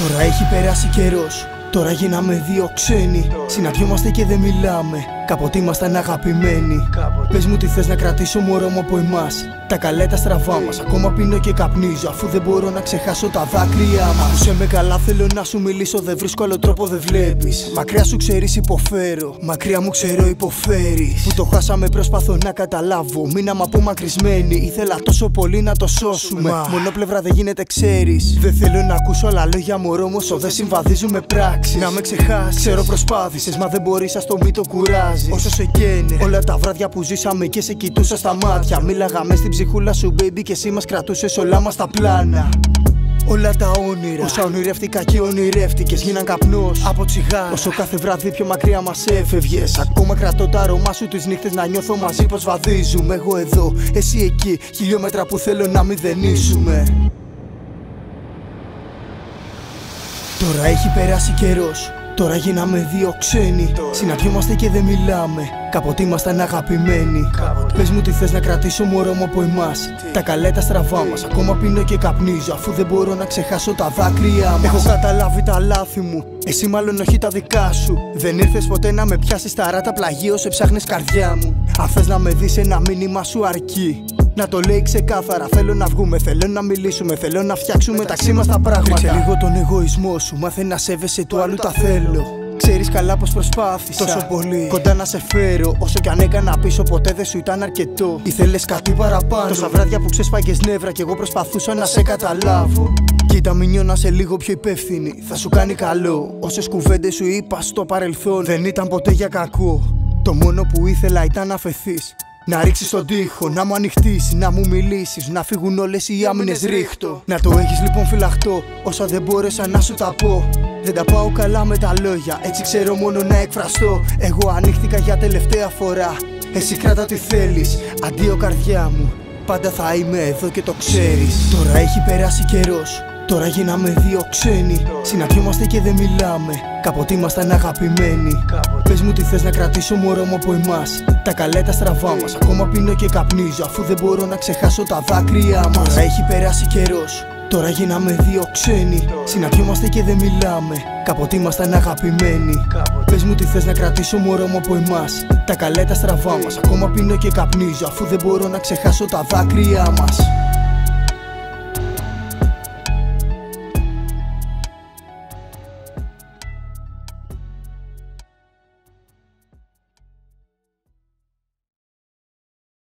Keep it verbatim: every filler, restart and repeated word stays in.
Τώρα έχει περάσει καιρός, τώρα γίναμε δύο ξένοι. Συναντιόμαστε και δεν μιλάμε, κάποτε ήμασταν αγαπημένοι. Πες μου τι θες να κρατήσω μωρό μου από εμάς. Τα καλά τα στραβά μας, ακόμα πίνω και καπνίζω, αφού δεν μπορώ να ξεχάσω τα δάκρυά μας. Άκουσε με καλά, θέλω να σου μιλήσω, δεν βρίσκω άλλο τρόπο, δεν βλέπεις. Μακριά σου ξέρεις υποφέρω, μακριά μου ξέρω υποφέρεις. Που το χάσαμε προσπαθώ να καταλάβω, μείναμε απομακρυσμένοι. Ήθελα τόσο πολύ να το σώσουμε, μα μονόπλευρα δεν γίνεται ξέρεις. Δεν θέλω να ακούσω άλλα λόγια μωρό μου, όσο δεν συμβαδίζουν με πράξεις. Να με ξεχάσεις, ξέρω προσπάθησες, μα δεν μπορείς, ας το μη το κουράζεις. Όσο σε καίνε όλα τα βράδια που ζήσαμε και σε κοιτούσα στα μάτια. Μίλαγαμε στην ψυχούλα σου baby και εσύ μας κρατούσες όλα μας τα πλάνα. Όλα τα όνειρα, όσα ονειρεύτηκα και ονειρεύτηκες, γίναν καπνός από τσιγάρα. Όσο κάθε βράδυ πιο μακριά μας έφευγες, ακόμα κρατώ τα αρώμα σου τις νύχτες να νιώθω μαζί πως βαδίζουμε. Εγώ εδώ, εσύ εκεί, χιλιόμετρα που θέλω να μηδενίσουμε. Τώρα έχει περάσει καιρός, τώρα γίναμε δύο ξένοι. Συναντιόμαστε και δεν μιλάμε, κάποτε ήμασταν αγαπημένοι. Κάποτε. Πες μου τι θες να κρατήσω μωρό μου από εμάς. Τι? Τα καλά τα στραβά μας, ακόμα πίνω και καπνίζω, αφού δεν μπορώ να ξεχάσω τα δάκρυά μας. Έχω καταλάβει τα λάθη μου, εσύ μάλλον όχι τα δικά σου. Δεν ήρθες ποτέ να με πιάσεις τα ράτα, πλαγίως έψαχνες καρδιά μου. Αν θες να με δεις ένα μήνυμα σου αρκεί, να το λέει ξεκάθαρα, θέλω να βγούμε, θέλω να μιλήσουμε, θέλω να φτιάξουμε μεταξύ μας τα πράγματα. Ρίξε λίγο τον εγωισμό σου, μάθε να σέβεσαι του άλλου τα θέλω. Ξέρεις καλά πως προσπάθησα τόσο πολύ κοντά να σε φέρω, όσο κι αν έκανα πίσω ποτέ δεν σου ήταν αρκετό. Ήθελες κάτι παραπάνω, τόσα βράδια που ξέσπαγες νεύρα κι εγώ προσπαθούσα να σε καταλάβω. Κοίτα μην νιώνασαι λίγο πιο υπεύθυνη, θα σου κάνει καλό. Όσες κουβέντες σου είπα στο παρελθόν δεν ήταν ποτέ για κακό. Το μόνο που ήθελα ήταν να φεθείς, να ρίξεις τον τοίχο, να μου ανοιχτήσεις, να μου μιλήσεις, να φύγουν όλες οι άμυνες ρίχτω. Να το έχεις λοιπόν φυλαχτό, όσα δεν μπόρεσα να σου τα πω. Δεν τα πάω καλά με τα λόγια, έτσι ξέρω μόνο να εκφραστώ. Εγώ ανοίχτηκα για τελευταία φορά, εσύ κράτα τι θέλεις. Αντίο καρδιά μου, πάντα θα είμαι εδώ και το ξέρεις. Τώρα έχει περάσει καιρός, τώρα γίναμε δύο ξένοι. Συναντιόμαστε και δεν μιλάμε, κάποτε ήμασταν αγαπημένοι. Πες μου τι θες να κρατήσω μωρό μου από εμάς. Τα καλά τα στραβά μας, ακόμα πίνω και καπνίζω, αφού δεν μπορώ να ξεχάσω τα δάκρυά μας. Τώρα έχει περάσει καιρός, τώρα γίναμε δύο ξένοι. Συναντιόμαστε και δεν μιλάμε, κάποτε ήμασταν αγαπημένοι. Πες μου τι θες να κρατήσω μωρό μου από εμάς. Τα καλά τα στραβά μας, ακόμα πίνω και καπνίζω, αφού δεν μπορώ να ξεχάσω τα δάκρυά μας.